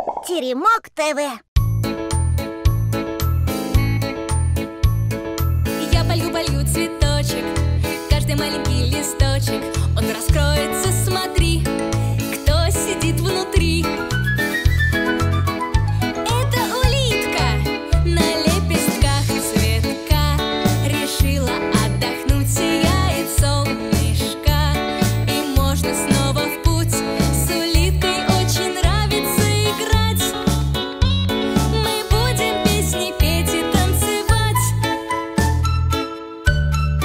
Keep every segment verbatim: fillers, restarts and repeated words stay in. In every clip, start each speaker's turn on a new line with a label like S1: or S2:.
S1: Теремок ТВ.
S2: Я полью, полью цветочек, каждый маленький листочек, он раскроется, смотри, кто сидит внутри. Это улитка на лепестках цветка решила отдохнуть, сияет солнышко, и можно снова в путь. С улиткой очень нравится играть. Мы будем песни петь и танцевать.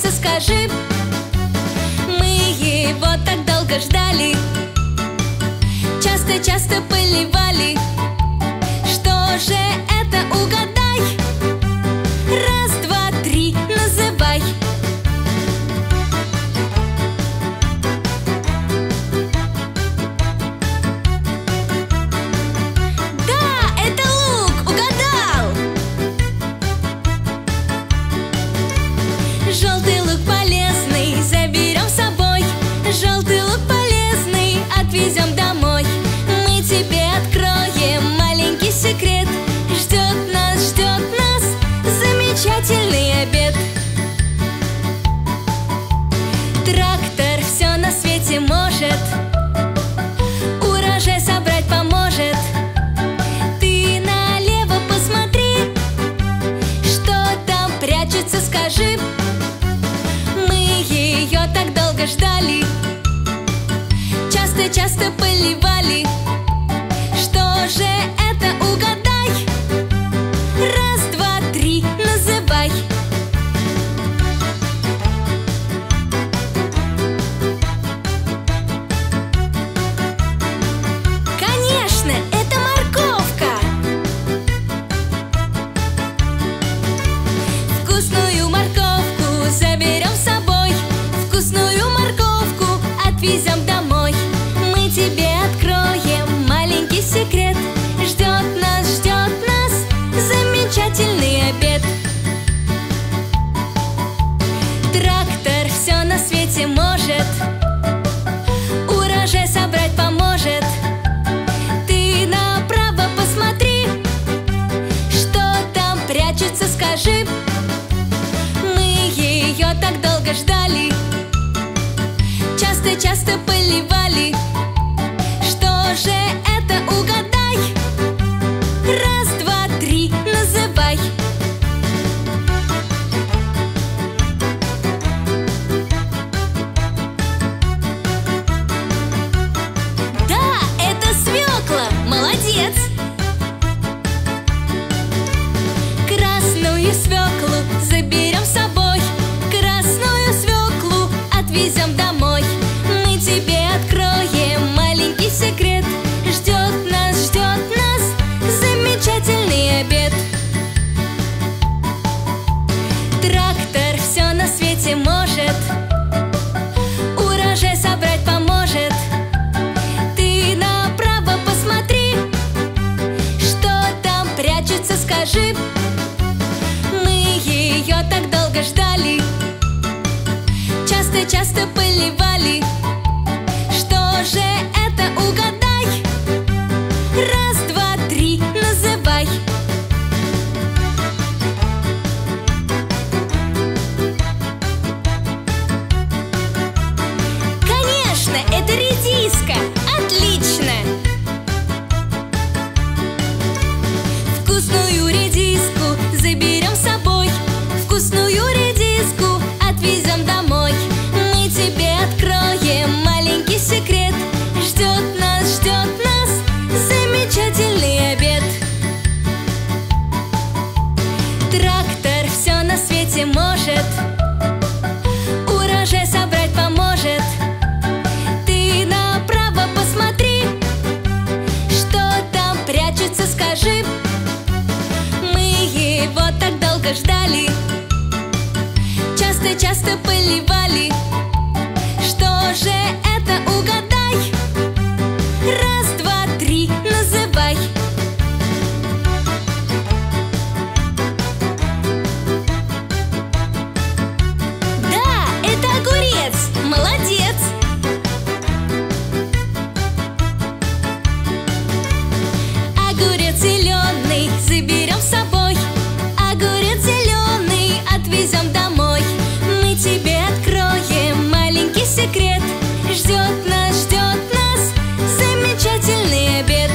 S2: прячется, скажи? Мы его так долго ждали, часто-часто поливали. Что же это, угадай? Раз, два, три, называй. Да, это лук, угадал! Желтый лук полезный, заберем с собой. Желтый лук полезный, отвезем домой. Мы тебе откроем маленький секрет. Ждет нас, ждет нас замечательный обед. Трактор все на свете может, урожай собрать поможет. Ты налево посмотри, что там прячется, скажи? Мы ее так долго ждали, часто-часто поливали. Что же это, угадай? Раз, два, три, называй. Конечно, это морковка. Вкусную морковку заберем с собой. Вкусную морковку отвезем домой. Мы тебе откроем маленький секрет. Ждет нас, ждет нас замечательный обед. Трактор все на свете может, урожай собрать поможет. Ты направо посмотри, что там прячется, скажи? Мы ее так долго ждали, часто-часто поливали. Что же это, угадай? Раз, два, три, называй. Да, это свекла, молодец! Красную свеклу заберем с собой. Красную свеклу отвезем домой. Мы тебе откроем маленький секрет. Ждет нас, ждет нас замечательный обед. Трактор все на свете может, урожай собрать поможет. Ты направо посмотри, что там прячется, скажи? Мы ее так долго ждали, часто-часто поливали. Что же это, угадай? Раз, два, три, называй. Конечно, это редиска. Отлично! Вкусную редиску заберем с собой. Вкусную редиску отвезем домой. Мы тебе откроем маленький секрет. Ждет нас, ждет нас замечательный обед. Трактор все на свете может, урожай собрать поможет. Ты направо посмотри, что там прячется, скажи? Мы его так долго ждали, часто-часто поливали. Что же это, угадай? Раз, два, три, называй. Да, это огурец, молодец! Огурец зеленый заберем с собой. Огурец зеленый отвезем домой. Мы тебе откроем маленький секрет. Ждет нас, ждет нас замечательный обед.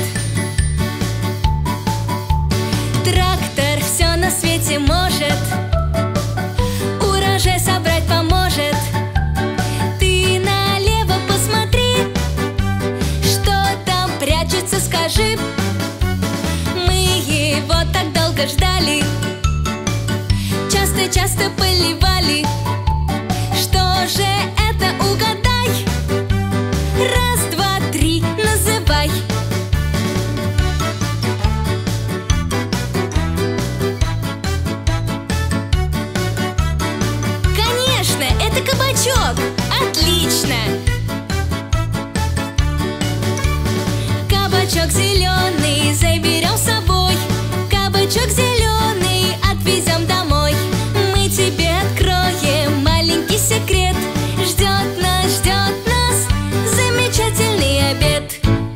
S2: Трактор все на свете может, урожай собрать поможет. Ты налево посмотри, что там прячется, скажи? Мы его так долго ждали, часто-часто поливали. кабачок. Отлично! Кабачок зеленый заберем с собой. Кабачок зеленый отвезем домой. Мы тебе откроем маленький секрет. Ждет нас, ждет нас замечательный обед.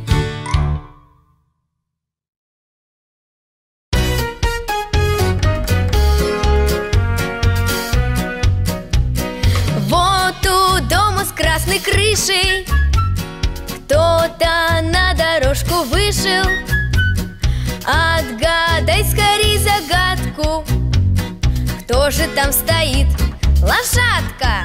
S1: Вот у дома с красной крышей кто-то на дорожку вышел. Отгадай скорей загадку, кто же там стоит? Лошадка!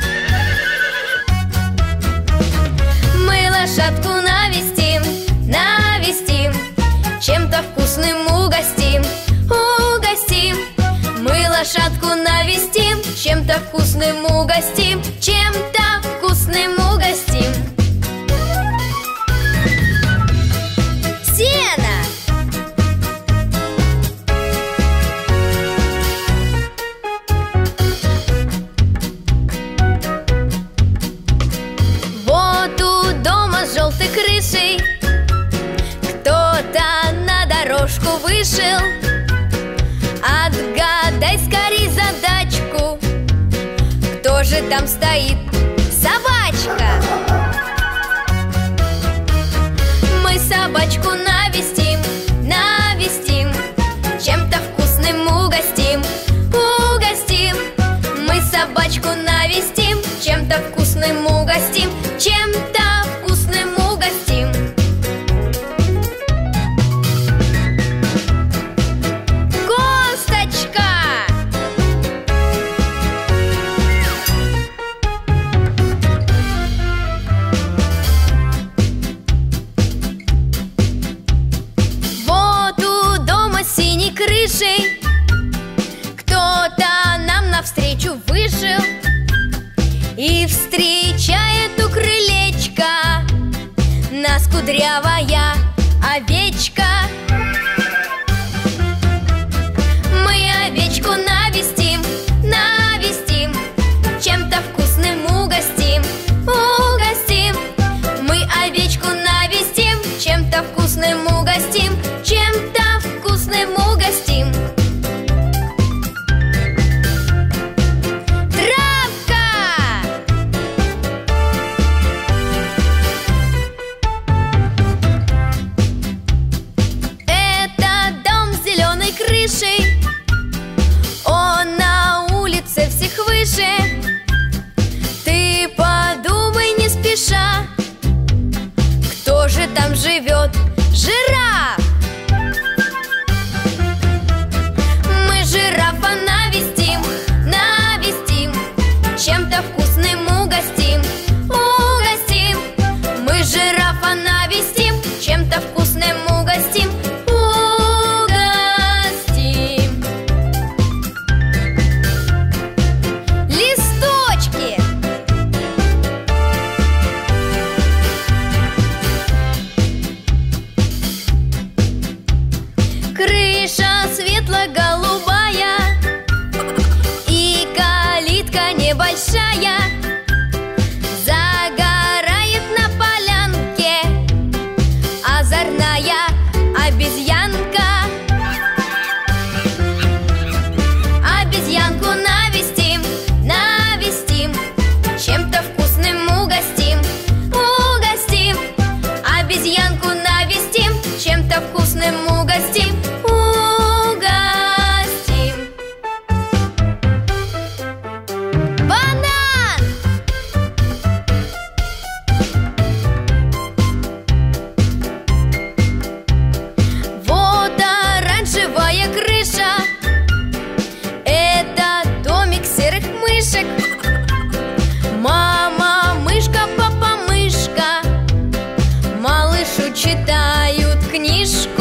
S1: Мы лошадку навестим, навестим, чем-то вкусным угостим, угостим. Мы лошадку навестим, чем-то вкусным угостим, чем-то вкусным угостим. Сено! Вот у дома с желтой крышей кто-то на дорожку вышел. Отгадай скорей задачку, кто же там стоит? Собачка! Мы собачку навестим, навестим, чем-то вкусным угостим, угостим. Мы собачку навестим, чем-то вкусным угостим, чем-то вкусным угостим. Косточка! Вот у дома с синей крышей кто-то нам навстречу вышел и встречает у крылечка нас кудрявая овечка. Мы овечку навестим, навестим, чем-то вкусным угостим, угостим. Мы овечку навестим, чем-то вкусным угостим, чем-то вкусным угостим. Он на улице всех выше. Ты подумай не спеша, кто же там живет? Жираф! Мы жирафа навестим, навестим, чем-то вкусным угостим, угостим. Мы жирафа навестим, чем-то вкусным угостим, угостим. Листочки! Крыша светло-голубая и калитка небольшая. Загорает на полянке озорная обезьянка. Обезьянку навестим, навестим, чем-то вкусным угостим, угостим. Обезьянку навестим, чем-то вкусным угостим, угостим. Банан! Вот оранжевая крыша, это домик серых мышек. Мама мышка, папа мышка малышу читают книжку.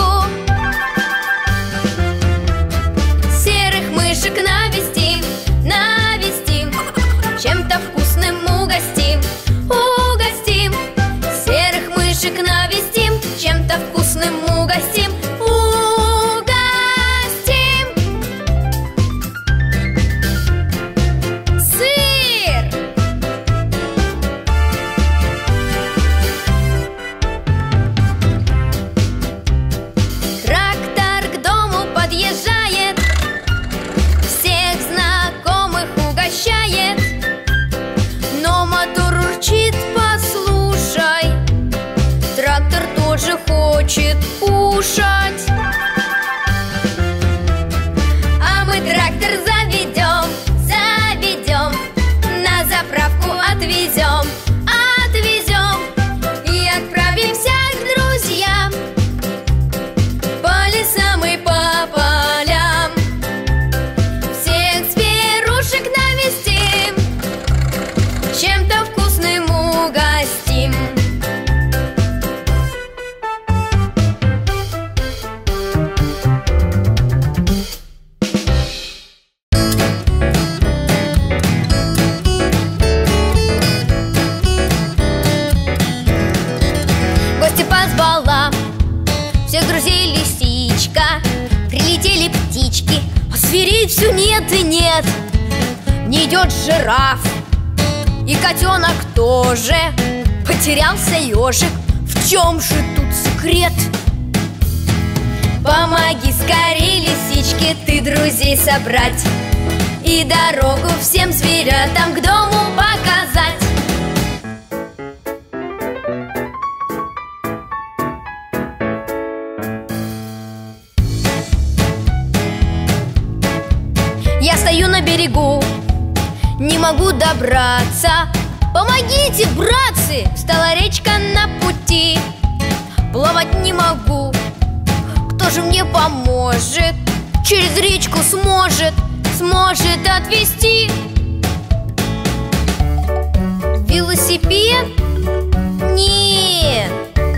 S1: Серых мышек навестим, навестим, чем-то вкусным угостим, угостим. Серых мышек навестим, чем-то вкусным угостим, угостим. Сыр! нет, не идет жираф. И котенок тоже. Потерялся ежик. В чем же тут секрет? Помоги скорей, лисичке, ты друзей собрать и дорогу всем зверятам к дому показать. Я стою на берегу, не могу добраться. Помогите, братцы! Встала речка на пути. Плавать не могу. Кто же мне поможет? Через речку сможет, сможет отвезти. Велосипед? Нет.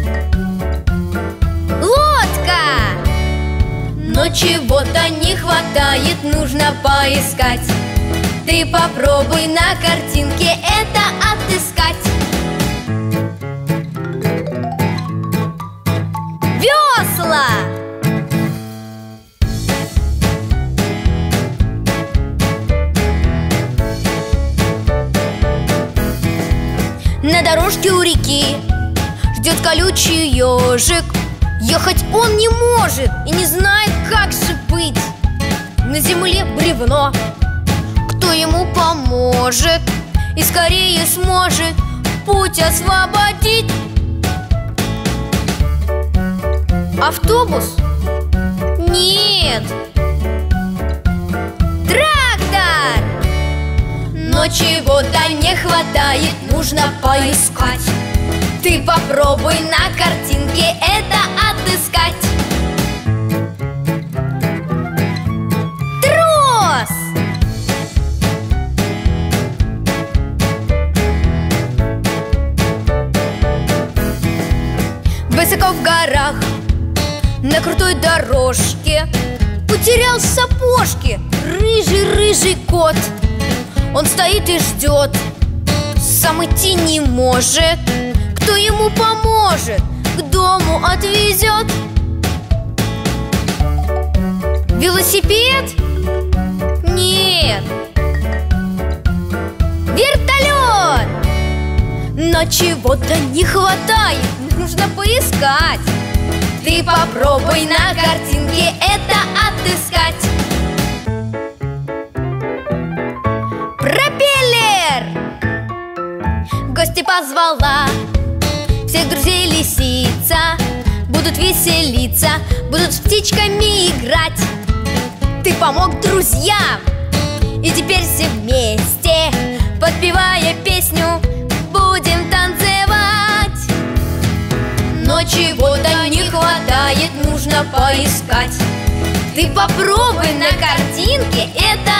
S1: Лодка! Но чего-то не хватает, нужно поискать. Ты попробуй на картинке это отыскать. Весла! На дорожке у реки ждет колючий ежик. Ехать он не может и не знает, как же быть. На земле бревно. Кто ему поможет и скорее сможет путь освободить? Автобус? Нет. Трактор! Но чего-то не хватает, нужно поискать. Ты попробуй на картинке это отыскать. Трос! Высоко в горах, на крутой дорожке, потерял сапожки рыжий-рыжий кот. Он стоит и ждет, сам идти не может. Кто ему поможет, к дому отвезет? Велосипед? Нет. Вертолет! Но чего-то не хватает, нужно поискать. Ты попробуй на картинке это отыскать. Пропеллер! Гости позвала всех друзей лисица. Будут веселиться, будут с птичками играть. Ты помог друзьям, и теперь все вместе, подпевая песню, будем танцевать. Но чего-то не хватает, нужно поискать. Ты попробуй на картинке это